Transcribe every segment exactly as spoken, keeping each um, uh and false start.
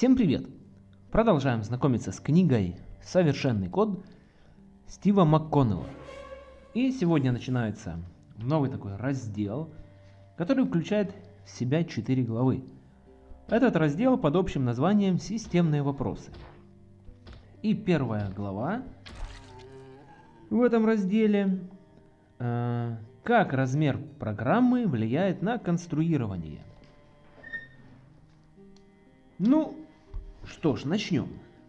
Всем привет! Продолжаем знакомиться с книгой «Совершенный код» Стива МакКоннелла. И сегодня начинается новый такой раздел, который включает в себя четыре главы. Этот раздел под общим названием «Системные вопросы». И первая глава в этом разделе э, «Как размер программы влияет на конструирование». Ну, что ж, начнем.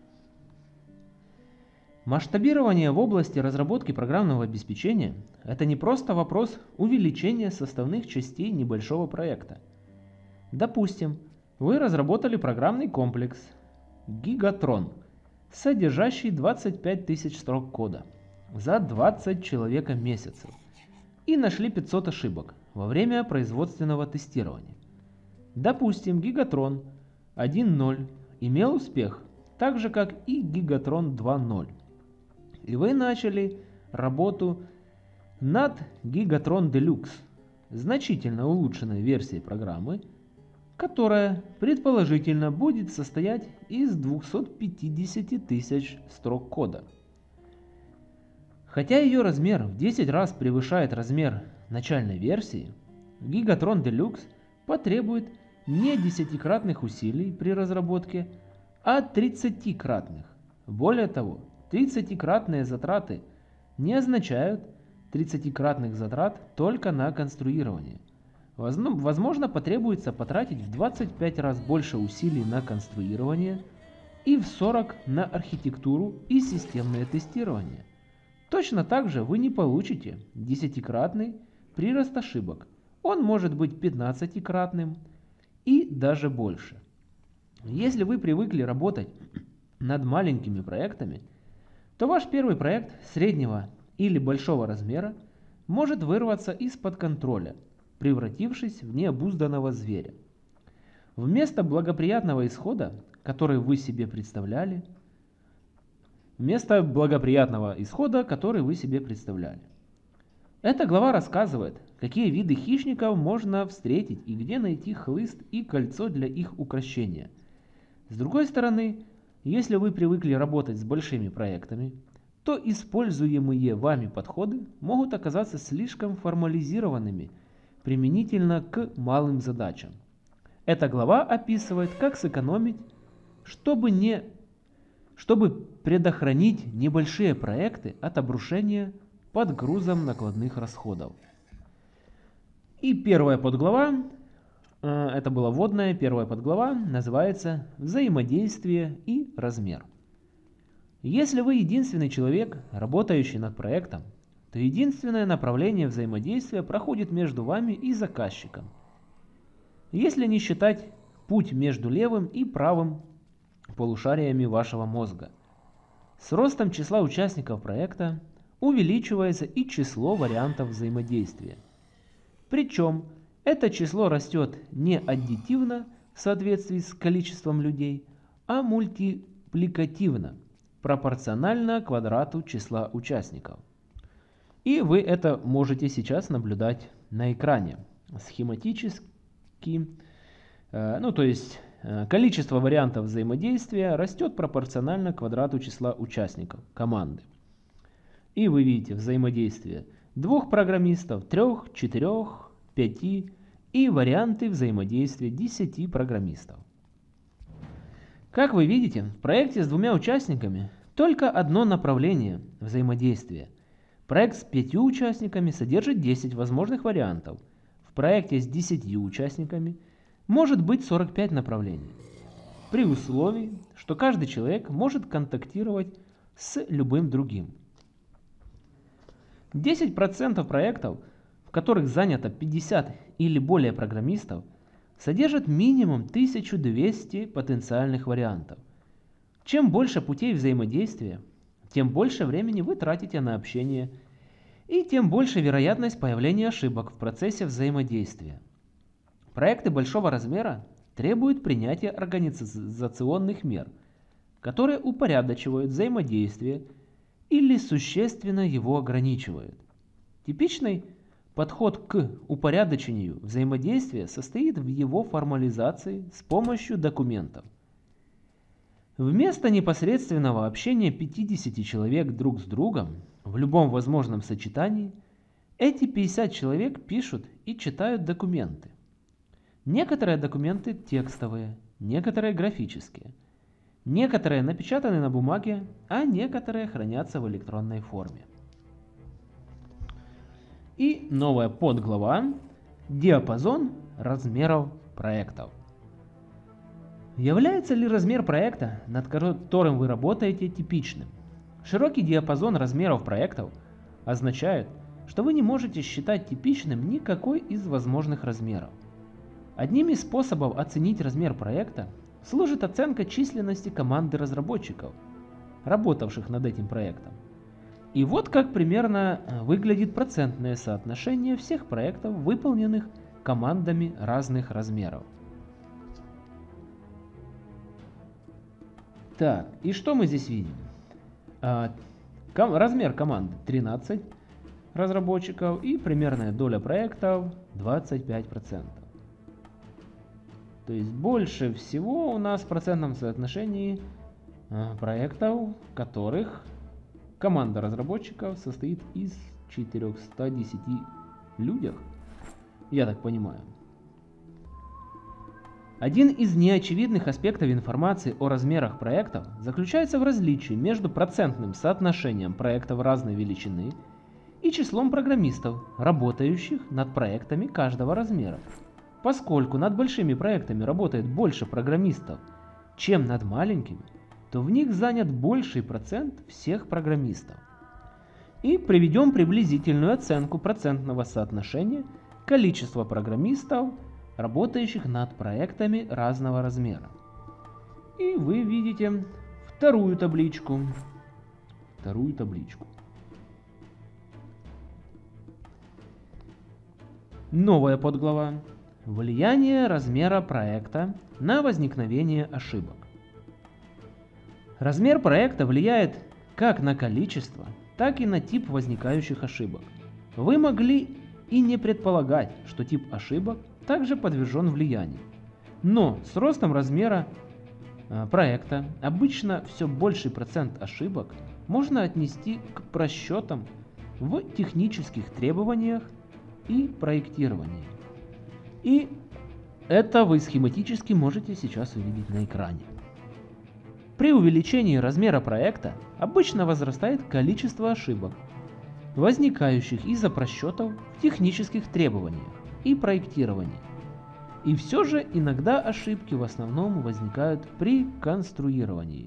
Масштабирование в области разработки программного обеспечения – это не просто вопрос увеличения составных частей небольшого проекта. Допустим, вы разработали программный комплекс Gigatron, содержащий двадцать пять тысяч строк кода за двадцать человека-месяцев, и нашли пятьсот ошибок во время производственного тестирования. Допустим, Gigatron один ноль имел успех, так же как и Gigatron два ноль. И вы начали работу над Gigatron Deluxe, значительно улучшенной версией программы, которая предположительно будет состоять из двухсот пятидесяти тысяч строк кода. Хотя ее размер в десять раз превышает размер начальной версии, Gigatron Deluxe потребует не десятикратных усилий при разработке, а тридцатикратных. Более того, тридцатикратные затраты не означают тридцатикратных затрат только на конструирование. Возможно, потребуется потратить в двадцать пять раз больше усилий на конструирование и в сорок на архитектуру и системное тестирование. Точно так же вы не получите десятикратный прирост ошибок. Он может быть пятнадцатикратным и даже больше. Если вы привыкли работать над маленькими проектами, то ваш первый проект среднего или большого размера может вырваться из-под контроля, превратившись в необузданного зверя. Вместо благоприятного исхода, который вы себе представляли, вместо благоприятного исхода, который вы себе представляли. Эта глава рассказывает, какие виды хищников можно встретить и где найти хлыст и кольцо для их укрощения. С другой стороны, если вы привыкли работать с большими проектами, то используемые вами подходы могут оказаться слишком формализированными применительно к малым задачам. Эта глава описывает, как сэкономить, чтобы, не, чтобы предохранить небольшие проекты от обрушения под грузом накладных расходов. И первая подглава, это была вводная, первая подглава называется «Взаимодействие и размер». Если вы единственный человек, работающий над проектом, то единственное направление взаимодействия проходит между вами и заказчиком. Если не считать путь между левым и правым полушариями вашего мозга. С ростом числа участников проекта увеличивается и число вариантов взаимодействия. Причем это число растет не аддитивно в соответствии с количеством людей, а мультипликативно, пропорционально квадрату числа участников. И вы это можете сейчас наблюдать на экране. Схематически, э, ну то есть э, количество вариантов взаимодействия растет пропорционально квадрату числа участников команды. И вы видите взаимодействие двух программистов, трех, четырех, пяти и варианты взаимодействия десяти программистов. Как вы видите, в проекте с двумя участниками только одно направление взаимодействия. Проект с пятью участниками содержит десять возможных вариантов. В проекте с десятью участниками может быть сорок пять направлений. При условии, что каждый человек может контактировать с любым другим. десять процентов проектов, в которых занято пятьдесят или более программистов, содержат минимум тысячу двести потенциальных вариантов. Чем больше путей взаимодействия, тем больше времени вы тратите на общение, и тем больше вероятность появления ошибок в процессе взаимодействия. Проекты большого размера требуют принятия организационных мер, которые упорядочивают взаимодействие или существенно его ограничивают. Типичный подход к упорядочению взаимодействия состоит в его формализации с помощью документов. Вместо непосредственного общения пятидесяти человек друг с другом в любом возможном сочетании, эти пятьдесят человек пишут и читают документы. Некоторые документы текстовые, некоторые графические, некоторые напечатаны на бумаге, а некоторые хранятся в электронной форме. И новая подглава «Диапазон размеров проектов». Является ли размер проекта, над которым вы работаете, типичным? Широкий диапазон размеров проектов означает, что вы не можете считать типичным никакой из возможных размеров. Одним из способов оценить размер проекта служит оценка численности команды разработчиков, работавших над этим проектом. И вот как примерно выглядит процентное соотношение всех проектов, выполненных командами разных размеров. Так, и что мы здесь видим? А, ком, размер команды тринадцать разработчиков и примерная доля проектов двадцать пять процентов. То есть больше всего у нас в процентном соотношении а, проектов, в которых команда разработчиков состоит из четырёхсот десяти людей, я так понимаю. Один из неочевидных аспектов информации о размерах проектов заключается в различии между процентным соотношением проектов разной величины и числом программистов, работающих над проектами каждого размера. Поскольку над большими проектами работает больше программистов, чем над маленькими, то в них занят больший процент всех программистов. И приведем приблизительную оценку процентного соотношения количества программистов, работающих над проектами разного размера. И вы видите вторую табличку. Вторую табличку. Новая подглава. Влияние размера проекта на возникновение ошибок. Размер проекта влияет как на количество, так и на тип возникающих ошибок. Вы могли и не предполагать, что тип ошибок также подвержен влиянию. Но с ростом размера э, проекта обычно все больший процент ошибок можно отнести к просчетам в технических требованиях и проектировании. И это вы схематически можете сейчас увидеть на экране. При увеличении размера проекта обычно возрастает количество ошибок, возникающих из-за просчетов в технических требованиях и проектировании. И все же иногда ошибки в основном возникают при конструировании.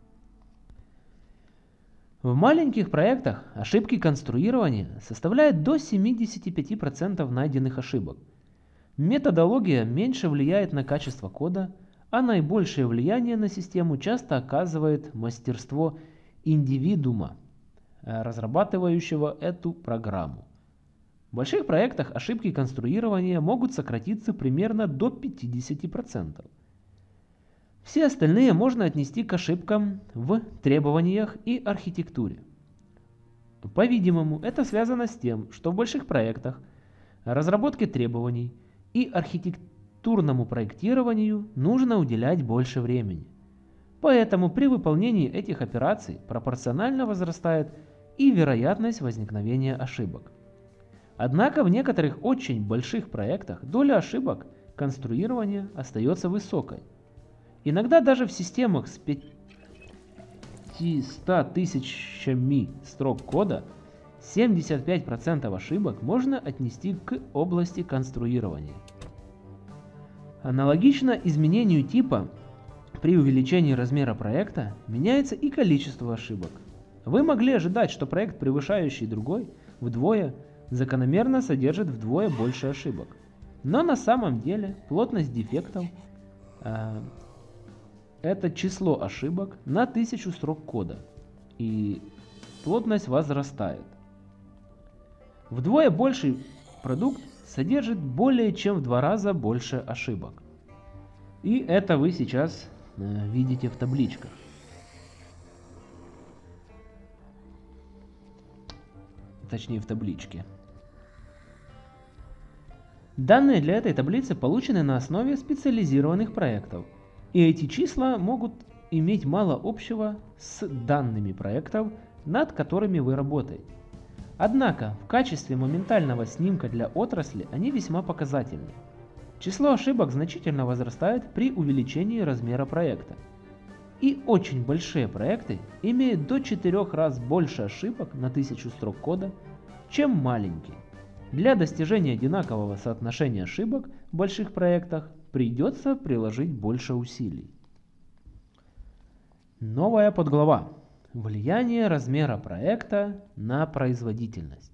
В маленьких проектах ошибки конструирования составляют до семидесяти пяти процентов найденных ошибок. Методология меньше влияет на качество кода, а наибольшее влияние на систему часто оказывает мастерство индивидуума, разрабатывающего эту программу. В больших проектах ошибки конструирования могут сократиться примерно до пятидесяти процентов. Все остальные можно отнести к ошибкам в требованиях и архитектуре. По-видимому, это связано с тем, что в больших проектах разработке требований и архитектурному проектированию нужно уделять больше времени. Поэтому при выполнении этих операций пропорционально возрастает и вероятность возникновения ошибок. Однако в некоторых очень больших проектах доля ошибок конструирования остается высокой. Иногда даже в системах с пятьюстами тысячами строк кода семьдесят пять процентов ошибок можно отнести к области конструирования. Аналогично изменению типа, при увеличении размера проекта меняется и количество ошибок. Вы могли ожидать, что проект, превышающий другой вдвое, закономерно содержит вдвое больше ошибок. Но на самом деле плотность дефектов э, это число ошибок на тысячу строк кода, и плотность возрастает. Вдвое больший продукт содержит более чем в два раза больше ошибок. И это вы сейчас э, видите в табличках. Точнее, в табличке. Данные для этой таблицы получены на основе специализированных проектов, и эти числа могут иметь мало общего с данными проектов, над которыми вы работаете. Однако в качестве моментального снимка для отрасли они весьма показательны. Число ошибок значительно возрастает при увеличении размера проекта. И очень большие проекты имеют до четырёх раз больше ошибок на тысячу строк кода, чем маленькие. Для достижения одинакового соотношения ошибок в больших проектах придется приложить больше усилий. Новая подглава. Влияние размера проекта на производительность.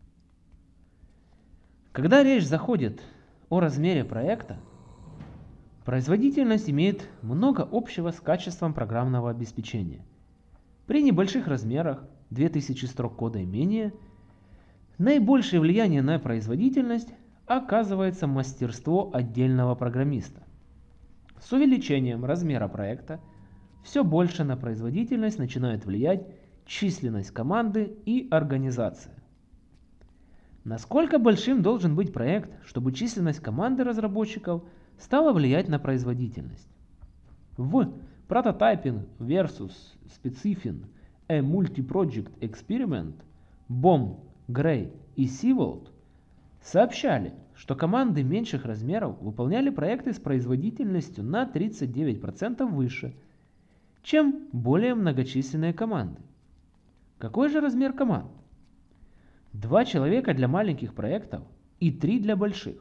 Когда речь заходит о размере проекта, производительность имеет много общего с качеством программного обеспечения. При небольших размерах, две тысячи строк кода и менее, наибольшее влияние на производительность оказывается мастерство отдельного программиста. С увеличением размера проекта все больше на производительность начинает влиять численность команды и организация. Насколько большим должен быть проект, чтобы численность команды разработчиков стала влиять на производительность? В Prototyping versus Specifying a Multi-Project Experiment Бом, Грей и Сиволд сообщали, что команды меньших размеров выполняли проекты с производительностью на тридцать девять процентов выше, чем более многочисленные команды. Какой же размер команд? Два человека для маленьких проектов и три для больших.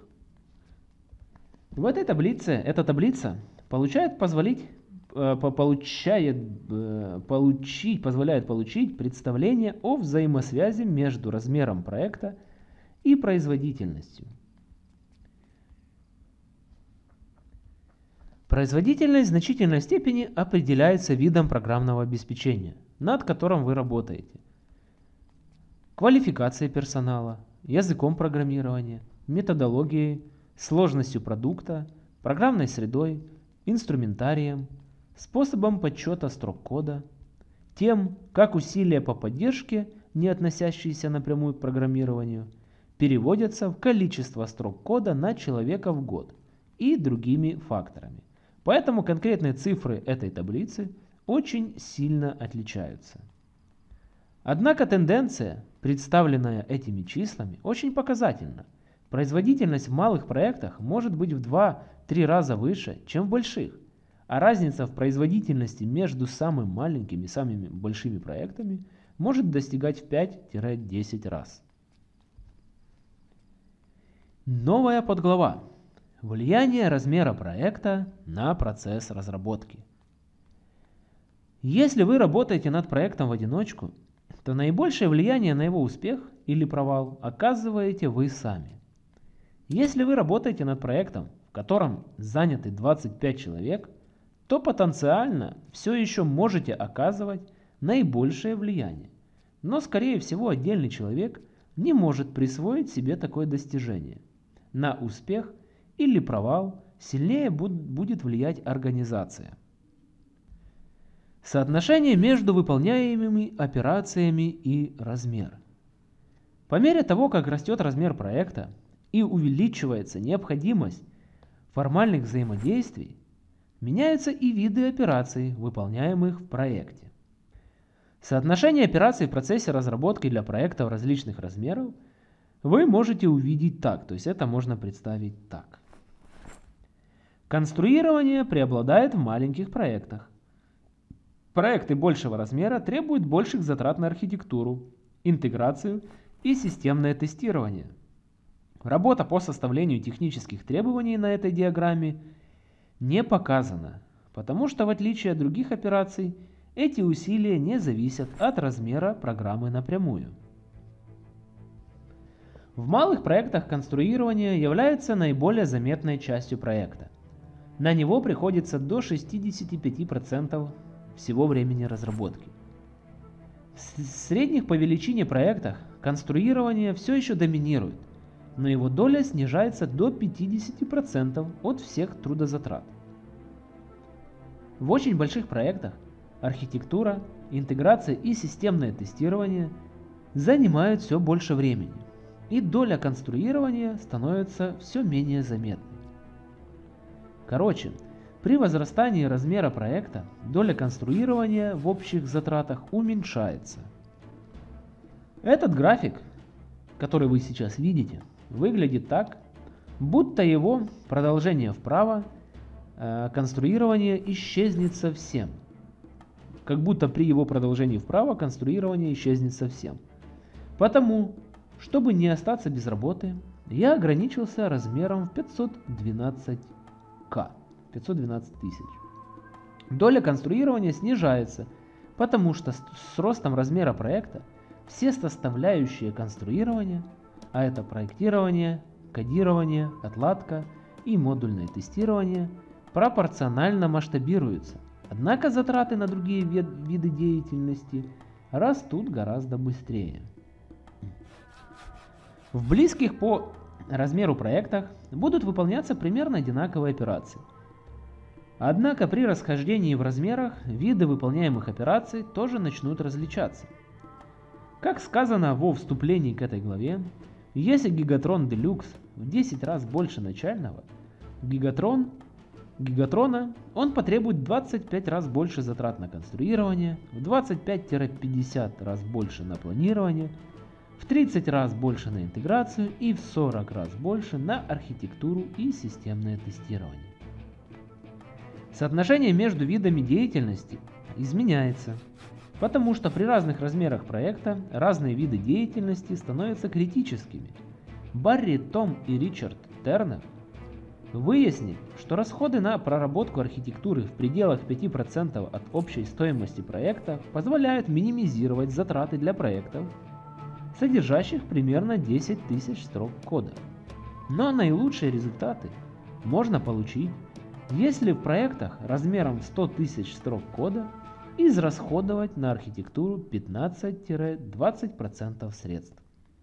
В этой таблице, эта таблица получает позволить, э, получает, э, получить, позволяет получить представление о взаимосвязи между размером проекта и производительностью. Производительность в значительной степени определяется видом программного обеспечения, над которым вы работаете, квалификацией персонала, языком программирования, методологией, сложностью продукта, программной средой, инструментарием, способом подсчета строк кода, тем, как усилия по поддержке, не относящиеся напрямую к программированию, переводятся в количество строк кода на человека в год и другими факторами. Поэтому конкретные цифры этой таблицы очень сильно отличаются. Однако тенденция, представленная этими числами, очень показательна. Производительность в малых проектах может быть в два-три раза выше, чем в больших, а разница в производительности между самыми маленькими и самыми большими проектами может достигать в пять-десять раз. Новая подглава. Влияние размера проекта на процесс разработки. Если вы работаете над проектом в одиночку, то наибольшее влияние на его успех или провал оказываете вы сами. Если вы работаете над проектом, в котором заняты двадцать пять человек, то потенциально все еще можете оказывать наибольшее влияние. Но, скорее всего, отдельный человек не может присвоить себе такое достижение. На успех или провал сильнее будет влиять организация. Соотношение между выполняемыми операциями и размер. По мере того, как растет размер проекта и увеличивается необходимость формальных взаимодействий, меняются и виды операций, выполняемых в проекте. Соотношение операций в процессе разработки для проектов различных размеров вы можете увидеть так, то есть это можно представить так. Конструирование преобладает в маленьких проектах. Проекты большего размера требуют больших затрат на архитектуру, интеграцию и системное тестирование. Работа по составлению технических требований на этой диаграмме не показана, потому что в отличие от других операций, эти усилия не зависят от размера программы напрямую. В малых проектах конструирование является наиболее заметной частью проекта. На него приходится до шестидесяти пяти процентов всего времени разработки. В средних по величине проектах конструирование все еще доминирует, но его доля снижается до пятидесяти процентов от всех трудозатрат. В очень больших проектах архитектура, интеграция и системное тестирование занимают все больше времени, и доля конструирования становится все менее заметной. Короче, При возрастании размера проекта доля конструирования в общих затратах уменьшается. Этот график, который вы сейчас видите, выглядит так, будто его продолжение вправо, э, конструирование исчезнет совсем. Как будто при его продолжении вправо конструирование исчезнет совсем. Потому, чтобы не остаться без работы, я ограничился размером в пятьсот двенадцать ка, пятьсот двенадцать тысяч. Доля конструирования снижается, потому что с ростом размера проекта все составляющие конструирования, а это проектирование, кодирование, отладка и модульное тестирование, пропорционально масштабируются. Однако затраты на другие виды деятельности растут гораздо быстрее. В близких по размеру проектах будут выполняться примерно одинаковые операции. Однако при расхождении в размерах виды выполняемых операций тоже начнут различаться. Как сказано во вступлении к этой главе, если Gigatron Deluxe в десять раз больше начального, Gigatron Гигатрона он потребует двадцать пять раз больше затрат на конструирование, в двадцать пять — пятьдесят раз больше на планирование, в тридцать раз больше на интеграцию и в сорок раз больше на архитектуру и системное тестирование. Соотношение между видами деятельности изменяется, потому что при разных размерах проекта разные виды деятельности становятся критическими. Барри, Том и Ричард Тернер выяснили, что расходы на проработку архитектуры в пределах пяти процентов от общей стоимости проекта позволяют минимизировать затраты для проектов, содержащих примерно десять тысяч строк кода. Но наилучшие результаты можно получить, если в проектах размером в сто тысяч строк кода израсходовать на архитектуру пятнадцать — двадцать процентов средств.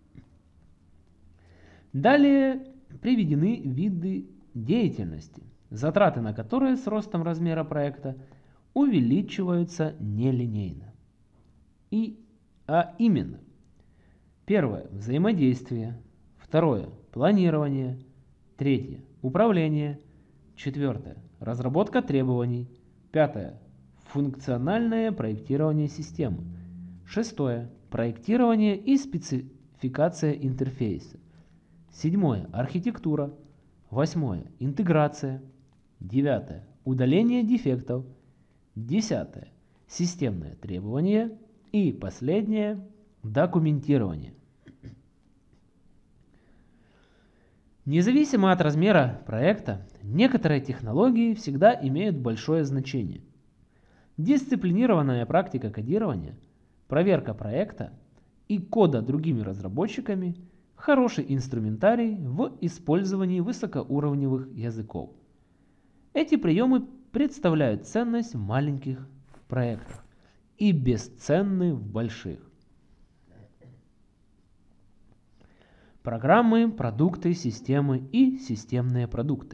Далее приведены виды деятельности, затраты на которые с ростом размера проекта увеличиваются нелинейно. И, а именно, первое – взаимодействие, второе – планирование, третье – управление, четвертое – разработка требований, пятое – функциональное проектирование системы, шестое – проектирование и спецификация интерфейса, седьмое – архитектура, восьмое – интеграция, девятое – удаление дефектов, десятое – системное требование и последнее – документирование. Независимо от размера проекта, некоторые технологии всегда имеют большое значение. Дисциплинированная практика кодирования, проверка проекта и кода другими разработчиками – хороший инструментарий в использовании высокоуровневых языков. Эти приемы представляют ценность в маленьких проектах и бесценны в больших. Программы, продукты, системы и системные продукты.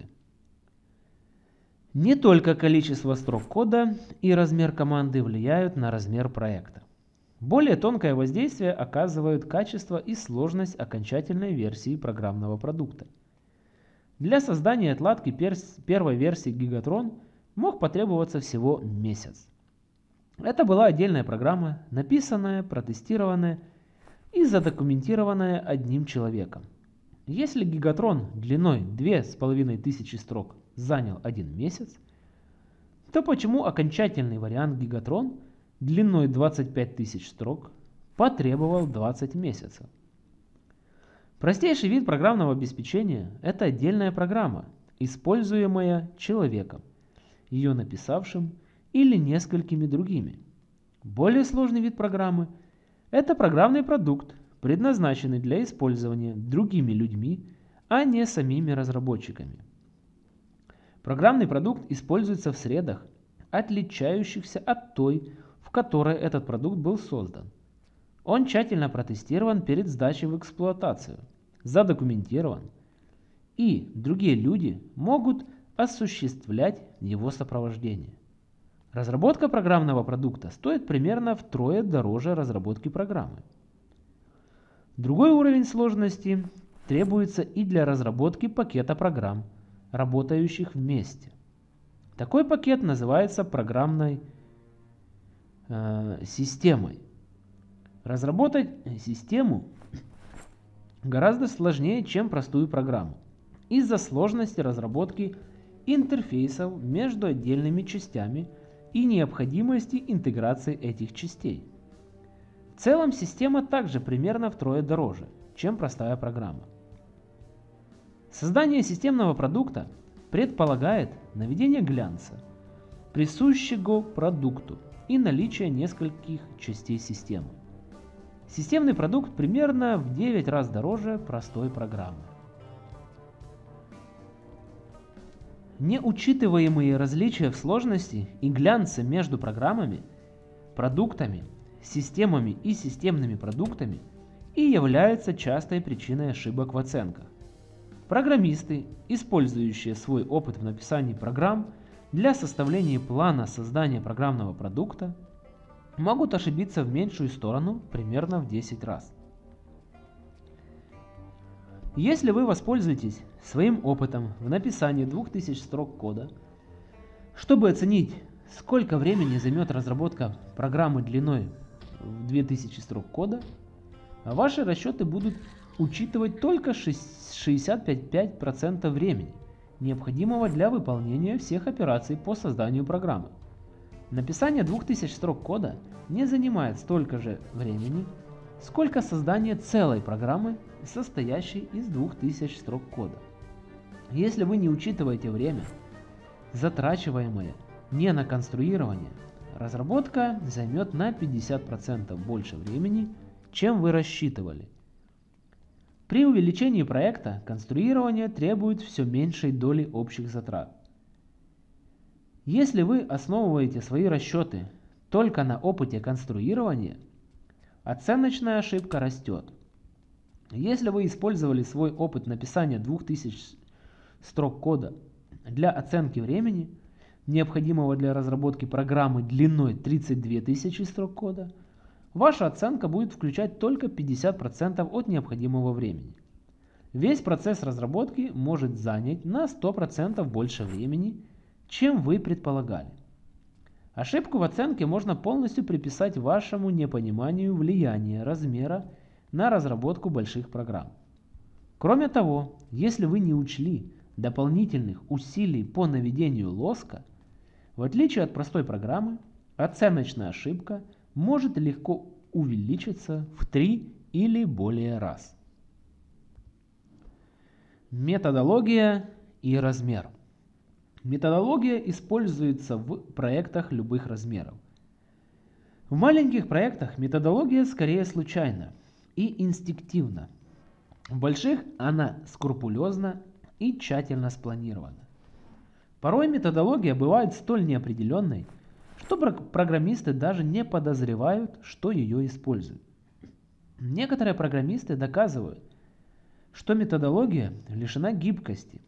Не только количество строк кода и размер команды влияют на размер проекта. Более тонкое воздействие оказывают качество и сложность окончательной версии программного продукта. Для создания отладки первой версии Gigatron мог потребоваться всего месяц. Это была отдельная программа, написанная, протестированная и задокументированная одним человеком. Если Gigatron длиной две с половиной тысячи строк занял один месяц, то почему окончательный вариант Gigatron длиной двадцать пять тысяч строк потребовал двадцать месяцев? Простейший вид программного обеспечения – это отдельная программа, используемая человеком, ее написавшим или несколькими другими. Более сложный вид программы – это программный продукт, предназначенный для использования другими людьми, а не самими разработчиками. Программный продукт используется в средах, отличающихся от той, в которой этот продукт был создан. Он тщательно протестирован перед сдачей в эксплуатацию, задокументирован, и другие люди могут осуществлять его сопровождение. Разработка программного продукта стоит примерно втрое дороже разработки программы. Другой уровень сложности требуется и для разработки пакета программ, работающих вместе. Такой пакет называется программной э, системой. Разработать систему гораздо сложнее, чем простую программу, из-за сложности разработки интерфейсов между отдельными частями и необходимости интеграции этих частей. В целом система также примерно втрое дороже, чем простая программа. Создание системного продукта предполагает наведение глянца, присущего продукту, и наличие нескольких частей системы. Системный продукт примерно в девять раз дороже простой программы. Неучитываемые различия в сложности и глянце между программами, продуктами, системами и системными продуктами и являются частой причиной ошибок в оценках. Программисты, использующие свой опыт в написании программ для составления плана создания программного продукта, могут ошибиться в меньшую сторону примерно в десять раз. Если вы воспользуетесь своим опытом в написании двух тысяч строк кода, чтобы оценить, сколько времени займет разработка программы длиной в две тысячи строк кода, ваши расчеты будут учитывать только шестьдесят пять процентов времени, необходимого для выполнения всех операций по созданию программы. Написание двух тысяч строк кода не занимает столько же времени, сколько создание целой программы, состоящей из двух тысяч строк кода. Если вы не учитываете время, затрачиваемое не на конструирование, разработка займет на пятьдесят процентов больше времени, чем вы рассчитывали. При увеличении проекта конструирование требует все меньшей доли общих затрат. Если вы основываете свои расчеты только на опыте конструирования, оценочная ошибка растет. Если вы использовали свой опыт написания двух тысяч строк кода для оценки времени, необходимого для разработки программы длиной тридцать две тысячи строк кода, ваша оценка будет включать только пятьдесят процентов от необходимого времени. Весь процесс разработки может занять на сто процентов больше времени, чем вы предполагали. Ошибку в оценке можно полностью приписать вашему непониманию влияния размера на разработку больших программ. Кроме того, если вы не учли дополнительных усилий по наведению лоска, в отличие от простой программы, оценочная ошибка может легко увеличиться в три или более раз. Методология и размер. Методология используется в проектах любых размеров. В маленьких проектах методология скорее случайна и инстинктивна. В больших она скрупулезна и тщательно спланирована. Порой методология бывает столь неопределенной, что программисты даже не подозревают, что ее используют. Некоторые программисты доказывают, что методология лишена гибкости,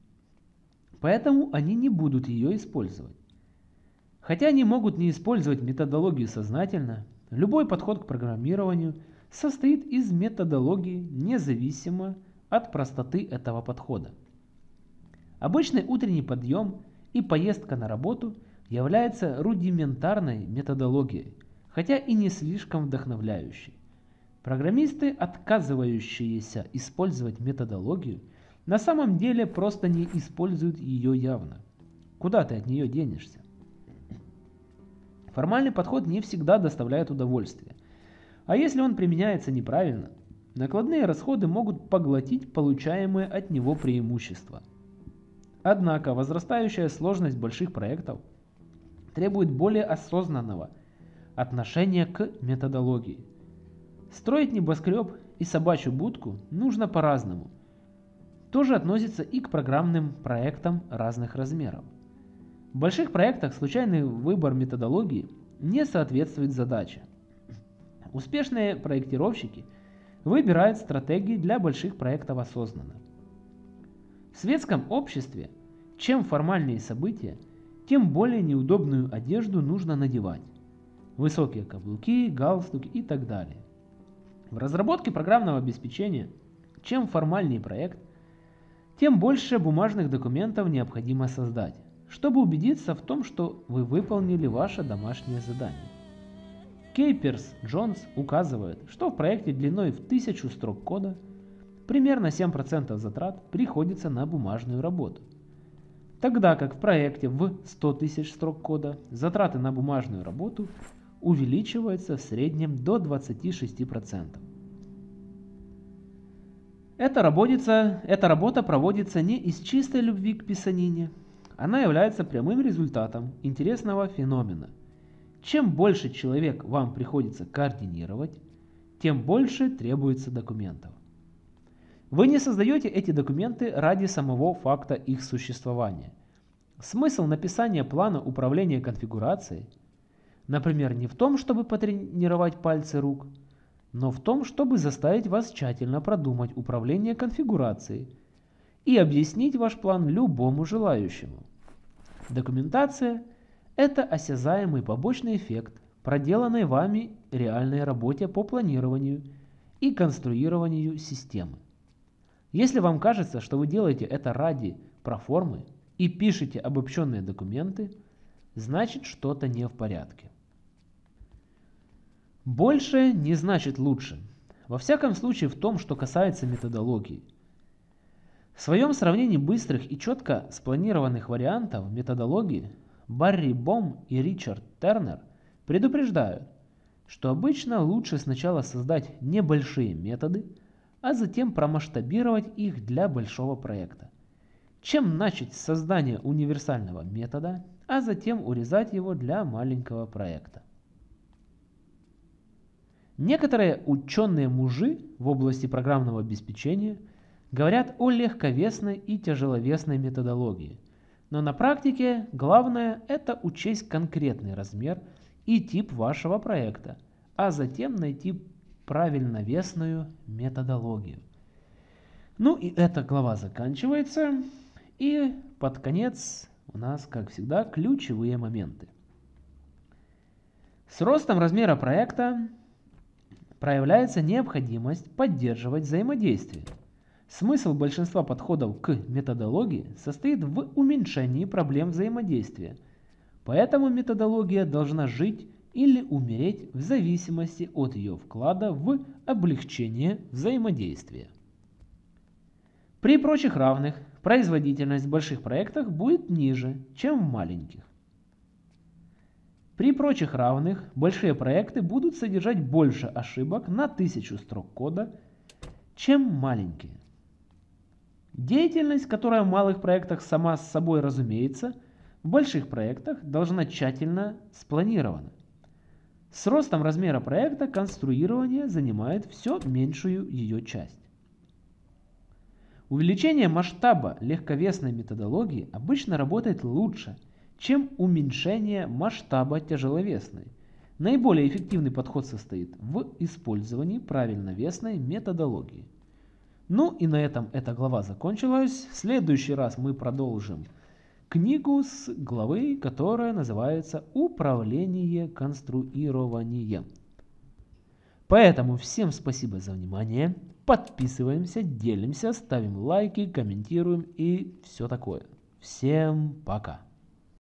поэтому они не будут ее использовать. Хотя они могут не использовать методологию сознательно, любой подход к программированию состоит из методологии, независимо от простоты этого подхода. Обычный утренний подъем и поездка на работу являются рудиментарной методологией, хотя и не слишком вдохновляющей. Программисты, отказывающиеся использовать методологию, на самом деле просто не используют ее явно. Куда ты от нее денешься? Формальный подход не всегда доставляет удовольствие. А если он применяется неправильно, накладные расходы могут поглотить получаемые от него преимущества. Однако возрастающая сложность больших проектов требует более осознанного отношения к методологии. Строить небоскреб и собачью будку нужно по-разному. Тоже относится и к программным проектам разных размеров. В больших проектах случайный выбор методологии не соответствует задаче. Успешные проектировщики выбирают стратегии для больших проектов осознанно. В светском обществе, чем формальнее события, тем более неудобную одежду нужно надевать. Высокие каблуки, галстуки и так далее. В разработке программного обеспечения, чем формальнее проект, тем больше бумажных документов необходимо создать, чтобы убедиться в том, что вы выполнили ваше домашнее задание. Кейперс Джонс указывает, что в проекте длиной в тысячу строк кода примерно семь процентов затрат приходится на бумажную работу, тогда как в проекте в сто тысяч строк кода затраты на бумажную работу увеличиваются в среднем до двадцати шести процентов. Эта, работица, эта работа проводится не из чистой любви к писанине. Она является прямым результатом интересного феномена. Чем больше человек вам приходится координировать, тем больше требуется документов. Вы не создаете эти документы ради самого факта их существования. Смысл написания плана управления конфигурацией, например, не в том, чтобы потренировать пальцы рук, но в том, чтобы заставить вас тщательно продумать управление конфигурацией и объяснить ваш план любому желающему. Документация – это осязаемый побочный эффект проделанной вами реальной работе по планированию и конструированию системы. Если вам кажется, что вы делаете это ради проформы и пишете обобщенные документы, значит что-то не в порядке. Больше не значит лучше. Во всяком случае в том, что касается методологии. В своем сравнении быстрых и четко спланированных вариантов методологии Барри Бом и Ричард Тернер предупреждают, что обычно лучше сначала создать небольшие методы, а затем промасштабировать их для большого проекта, чем начать с создания универсального метода, а затем урезать его для маленького проекта. Некоторые ученые-мужи в области программного обеспечения говорят о легковесной и тяжеловесной методологии, но на практике главное – это учесть конкретный размер и тип вашего проекта, а затем найти правильновесную методологию. Ну и эта глава заканчивается, и под конец у нас, как всегда, ключевые моменты. С ростом размера проекта проявляется необходимость поддерживать взаимодействие. Смысл большинства подходов к методологии состоит в уменьшении проблем взаимодействия, поэтому методология должна жить или умереть в зависимости от ее вклада в облегчение взаимодействия. При прочих равных производительность в больших проектах будет ниже, чем в маленьких. При прочих равных большие проекты будут содержать больше ошибок на тысячу строк кода, чем маленькие. Деятельность, которая в малых проектах сама с собой разумеется, в больших проектах должна тщательно спланирована. С ростом размера проекта конструирование занимает все меньшую ее часть. Увеличение масштаба легковесной методологии обычно работает лучше, чем уменьшение масштаба тяжеловесной. Наиболее эффективный подход состоит в использовании правильновесной методологии. Ну и на этом эта глава закончилась. В следующий раз мы продолжим книгу с главы, которая называется «Управление конструированием». Поэтому всем спасибо за внимание. Подписываемся, делимся, ставим лайки, комментируем и все такое. Всем пока!